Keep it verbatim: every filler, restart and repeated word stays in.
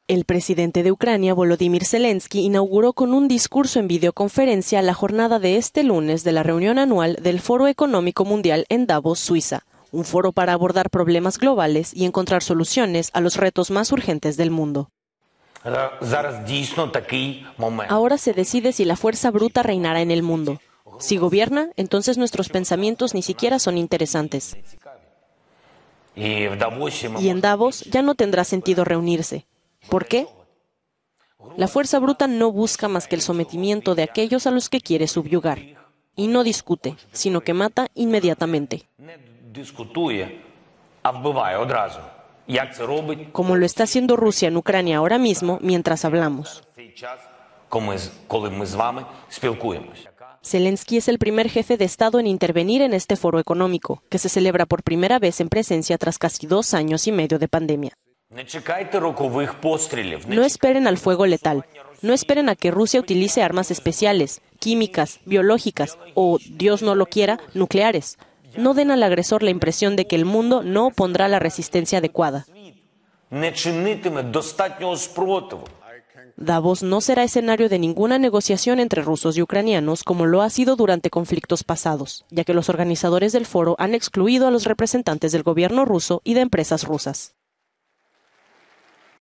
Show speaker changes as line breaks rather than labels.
El presidente de Ucrania, Volodymyr Zelensky, inauguró con un discurso en videoconferencia la jornada de este lunes de la reunión anual del Foro Económico Mundial en Davos, Suiza, un foro para abordar problemas globales y encontrar soluciones a los retos más urgentes del mundo. Ahora se decide si la fuerza bruta reinará en el mundo. Si gobierna, entonces nuestros pensamientos ni siquiera son interesantes. Y en Davos ya no tendrá sentido reunirse. ¿Por qué? La fuerza bruta no busca más que el sometimiento de aquellos a los que quiere subyugar. Y no discute, sino que mata inmediatamente. Como lo está haciendo Rusia en Ucrania ahora mismo, mientras hablamos. Zelensky es el primer jefe de Estado en intervenir en este foro económico, que se celebra por primera vez en presencia tras casi dos años y medio de pandemia. No esperen al fuego letal. No esperen a que Rusia utilice armas especiales, químicas, biológicas o, Dios no lo quiera, nucleares. No den al agresor la impresión de que el mundo no opondrá la resistencia adecuada. Davos no será escenario de ninguna negociación entre rusos y ucranianos como lo ha sido durante conflictos pasados, ya que los organizadores del foro han excluido a los representantes del gobierno ruso y de empresas rusas.